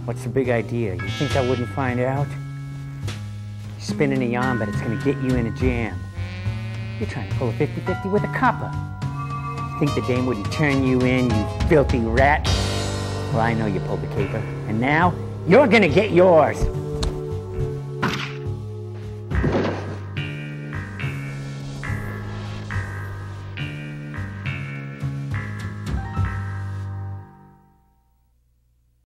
What's the big idea? You think I wouldn't find out? You're spinning a yarn, but it's gonna get you in a jam. You're trying to pull a 50-50 with a copper. You think the dame wouldn't turn you in, you filthy rat? Well, I know you pulled the caper, and now you're gonna get yours.